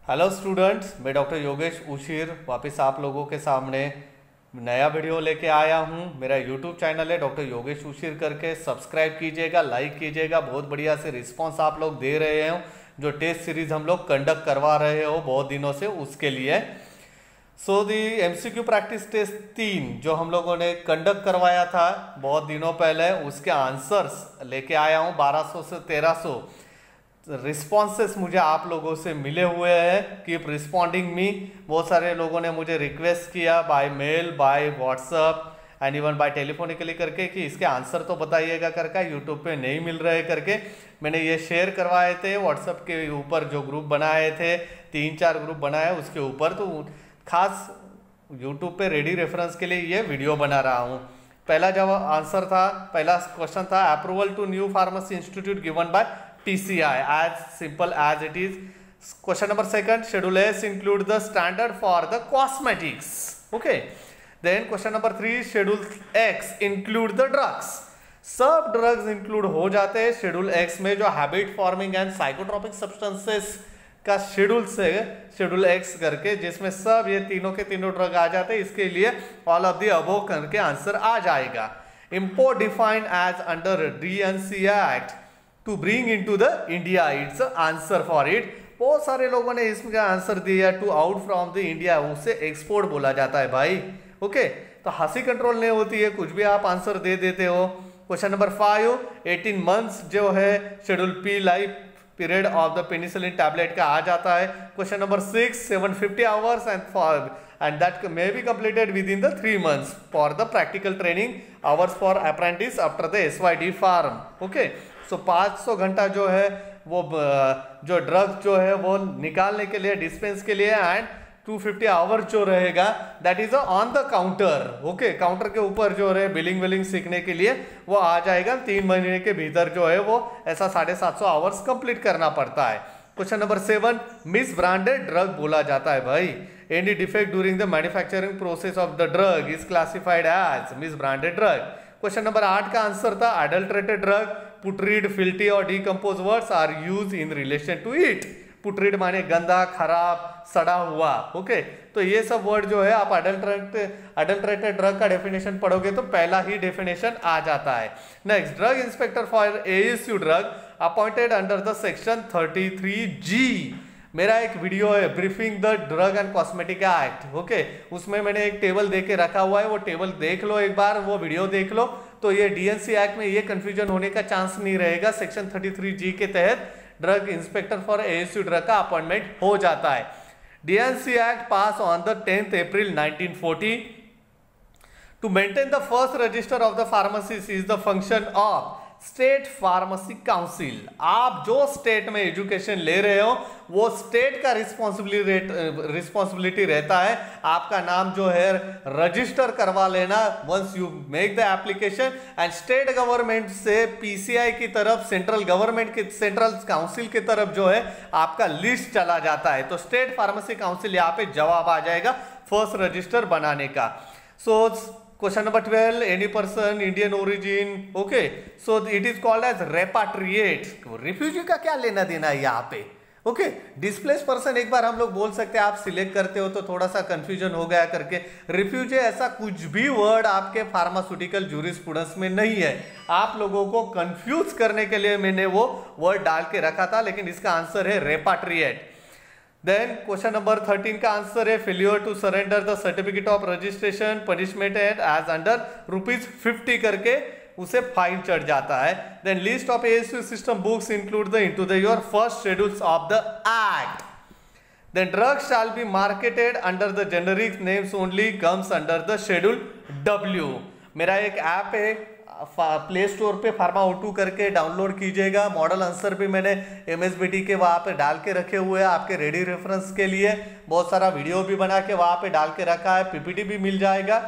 Hello students, मैं doctor Yogesh Ushir वापस आप लोगों के सामने नया वीडियो लेके आया हूँ। मेरा यूट्यूब चैनल है डॉक्टर योगेश उशीर करके, सब्सक्राइब कीजिएगा, लाइक कीजिएगा। बहुत बढ़िया से रिस्पांस आप लोग दे रहे हो। जो टेस्ट सीरीज हम लोग कंडक्ट करवा रहे हो बहुत दिनों से, उसके लिए so the MCQ practice test 3 जो हम लोगों ने कंडक्ट करवाया था बहुत दिनों पहले, उसके आंसर्स लेके आया हूँ। 1200 से 1300 रिस्पॉन्सेस मुझे आप लोगों से मिले हुए हैं। Keep responding me. बहुत सारे लोगों ने मुझे रिक्वेस्ट किया by mail, by WhatsApp and even by telephonically करके कि इसके आंसर तो बताइएगा करके, यूट्यूब पे नहीं मिल रहे करके। मैंने ये शेयर करवाए थे व्हाट्सअप के ऊपर, जो ग्रुप बनाए थे 3-4 ग्रुप बनाए उसके ऊपर, तो खास यूट्यूब पे रेडी रेफरेंस के लिए ये वीडियो बना रहा हूँ। पहला जब आंसर था, पहला क्वेश्चन था approval to new pharmacy institute given by TCI, as simple as it is. Question number 2, schedule S include the standard for the cosmetics. Okay. Then question number 3, schedule X include the drugs. सब drugs include हो जाते हैं schedule X में, जो habit forming and psychotropic substances का schedule से schedule X करके, जिसमें सब ये तीनों के तीनों ड्रग आ जाते हैं। इसके लिए ऑल ऑफ द अबव करके आंसर आ जाएगा। Import defined as under DNC act to bring into the India, it's answer for it. बहुत सारे लोगों ने इसका आंसर दिया to out from the India, उसे एक्सपोर्ट बोला जाता है भाई। ओके, तो हंसी कंट्रोल नहीं होती है, कुछ भी आप आंसर दे देते हो। क्वेश्चन नंबर 5, 18 मंथ्स जो है schedule P life period of the penicillin tablet का आ जाता है। Question number 6, 750 hours and that may be completed within the 3 months for the practical training hours for apprentice after the SYD farm. Okay, so 500 घंटा जो है वो जो drug जो है वो निकालने के लिए, डिस्पेंस के लिए, एंड 250 आवर जो रहेगा that is on the counter. Okay, counter के ऊपर जो है बिलिंग विलिंग सीखने के लिए वो आ जाएगा। 3 महीने के भीतर जो है वो ऐसा 750 आवर्स कंप्लीट करना पड़ता है। Question number 7, miss branded drug बोला जाता है भाई। Any defect during the manufacturing process of the drug is classified as miss branded drug. Question number 8 का आंसर था अडल्ट्रेटेड ड्रग, पुट्रीड, फिल्टी और decompose words are used in relation to it. Putrid माने गंदा, खराब, सड़ा हुआ। Okay, तो ये सब वर्ड जो है आप अडल्ट्रेटेड ड्रग का डेफिनेशन पढ़ोगे तो पहला ही डेफिनेशन आ जाता है। Next, drug inspector for ASU drug appointed under the section 33G। मेरा एक वीडियो है briefing the drug and cosmetic act. Okay, उसमें मैंने एक टेबल दे के रखा हुआ है, वो टेबल देख लो एक बार, वो वीडियो देख लो, तो ये DNC एक्ट में ये कंफ्यूजन होने का चांस नहीं रहेगा। सेक्शन 33G के तहत drug inspector for ASU drug का अपॉइंटमेंट हो जाता है। DNC act pass on the 10th April 1940। To maintain the first register of the pharmacies is the function of state pharmacy council. आप जो स्टेट में education ले रहे हो वो स्टेट का रिस्पॉन्सिबिलिटी रहता है। आपका नाम जो है रजिस्टर करवा लेना once you make the application, and state government से PCI की तरफ, सेंट्रल गवर्नमेंट की सेंट्रल काउंसिल की तरफ जो है आपका लिस्ट चला जाता है। तो स्टेट फार्मेसी काउंसिल यहाँ पे जवाब आ जाएगा फर्स्ट रजिस्टर बनाने का। So question number 12, any person Indian origin. Okay, so it is called as repatriate. Refugee का क्या लेना देना है यहाँ पे? ओके, डिस्प्लेस पर्सन एक बार हम लोग बोल सकते हैं, आप सिलेक्ट करते हो तो थोड़ा सा कंफ्यूजन हो गया करके। रिफ्यूजी ऐसा कुछ भी वर्ड आपके फार्मास्यूटिकल जूरिस्प्रूडेंस में नहीं है। आप लोगों को कंफ्यूज करने के लिए मैंने वो वर्ड डाल के रखा था, लेकिन इसका आंसर है रेपाट्रिएट। देन क्वेश्चन नंबर 13 का आंसर है failure to surrender the certificate of registration punishment and as under ₹50 करके उसे फाइन चढ़ जाता है। Then list of ASU system books include the into the your first schedules of the act. Then drugs shall be marketed under the generic names only comes under the schedule W। मेरा एक app है play store पे pharma O2 करके download कीजिएगा। Model answer भी मैंने MSBT के वहाँ पे डाल के रखे हुए हैं आपके रेडी रेफरेंस के लिए। बहुत सारा वीडियो भी बना के वहाँ पे डाल के रखा है, PPT भी मिल जाएगा।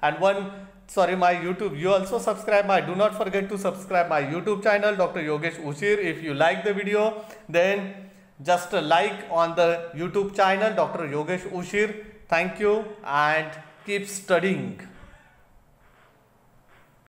And my YouTube, you also subscribe do not forget to subscribe my YouTube channel Dr. Yogesh Ushir. If you like the video, then just like on the YouTube channel Dr. Yogesh Ushir. Thank you and keep studying.